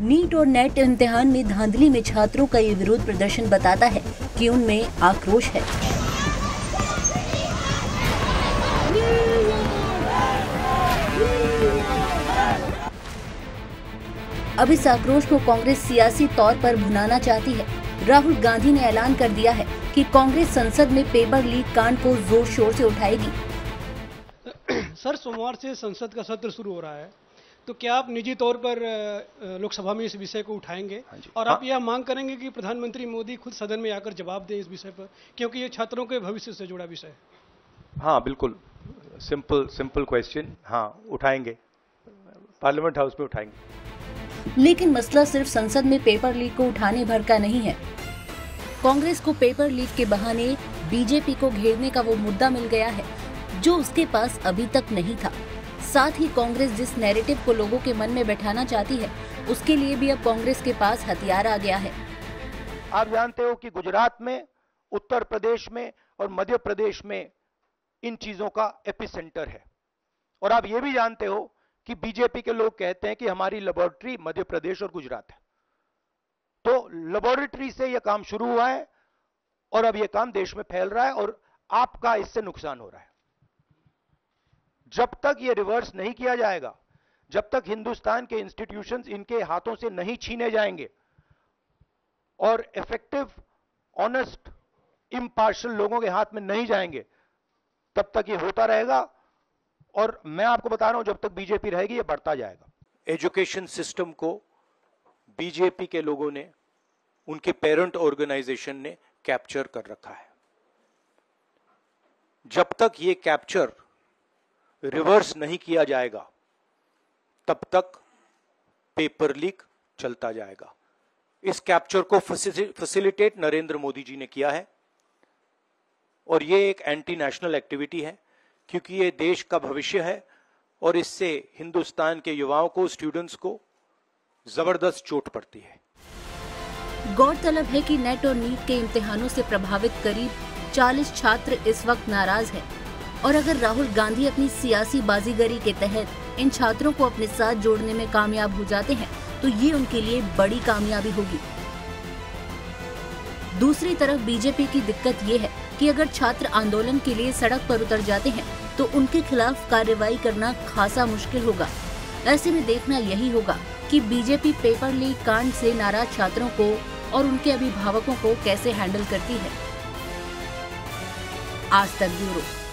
NEET और net इम्तिहान में धांधली में छात्रों का ये विरोध प्रदर्शन बताता है कि उनमें आक्रोश है। अब इस आक्रोश को कांग्रेस सियासी तौर पर भुनाना चाहती है। राहुल गांधी ने ऐलान कर दिया है कि कांग्रेस संसद में पेपर लीक कांड को जोर शोर से उठाएगी। सर, सोमवार से संसद का सत्र शुरू हो रहा है, तो क्या आप निजी तौर पर लोकसभा में इस विषय को उठाएंगे और आप यह मांग करेंगे कि प्रधानमंत्री मोदी खुद सदन में आकर जवाब दें इस विषय पर, क्योंकि ये छात्रों के भविष्य से जुड़ा विषय है। हाँ, बिल्कुल सिंपल क्वेश्चन। हाँ, उठाएंगे, पार्लियामेंट हाउस में उठाएंगे। लेकिन मसला सिर्फ संसद में पेपर लीक को उठाने भर का नहीं है। कांग्रेस को पेपर लीक के बहाने बीजेपी को घेरने का वो मुद्दा मिल गया है जो उसके पास अभी तक नहीं था। साथ ही कांग्रेस जिस नैरेटिव को लोगों के मन में बैठाना चाहती है, उसके लिए भी अब कांग्रेस के पास हथियार आ गया है। आप जानते हो कि गुजरात में, उत्तर प्रदेश में और मध्य प्रदेश में इन चीजों का एपिसेंटर है। और आप ये भी जानते हो कि बीजेपी के लोग कहते हैं कि हमारी लेबोरेटरी मध्य प्रदेश और गुजरात है। तो लेबोरेटरी से यह काम शुरू हुआ है और अब यह काम देश में फैल रहा है और आपका इससे नुकसान हो रहा है। जब तक ये रिवर्स नहीं किया जाएगा, जब तक हिंदुस्तान के इंस्टीट्यूशंस इनके हाथों से नहीं छीने जाएंगे और इफेक्टिव, ऑनेस्ट, इम्पार्शियल लोगों के हाथ में नहीं जाएंगे, तब तक ये होता रहेगा। और मैं आपको बता रहा हूं, जब तक बीजेपी रहेगी ये बढ़ता जाएगा। एजुकेशन सिस्टम को बीजेपी के लोगों ने, उनके पेरेंट ऑर्गेनाइजेशन ने कैप्चर कर रखा है। जब तक ये कैप्चर रिवर्स नहीं किया जाएगा, तब तक पेपर लीक चलता जाएगा। इस कैप्चर को फैसिलिटेट नरेंद्र मोदी जी ने किया है और ये एक एंटी नेशनल एक्टिविटी है, क्योंकि ये देश का भविष्य है और इससे हिंदुस्तान के युवाओं को, स्टूडेंट्स को जबरदस्त चोट पड़ती है। गौरतलब है कि नेट और नीट के इम्तिहानों से प्रभावित करीब 40 छात्र इस वक्त नाराज हैं और अगर राहुल गांधी अपनी सियासी बाजीगरी के तहत इन छात्रों को अपने साथ जोड़ने में कामयाब हो जाते हैं तो ये उनके लिए बड़ी कामयाबी होगी। दूसरी तरफ बीजेपी की दिक्कत ये है कि अगर छात्र आंदोलन के लिए सड़क पर उतर जाते हैं तो उनके खिलाफ कार्रवाई करना खासा मुश्किल होगा। ऐसे में देखना यही होगा कि बीजेपी पेपर लीक कांड से नाराज छात्रों को और उनके अभिभावकों को कैसे हैंडल करती है। आज तक ब्यूरो।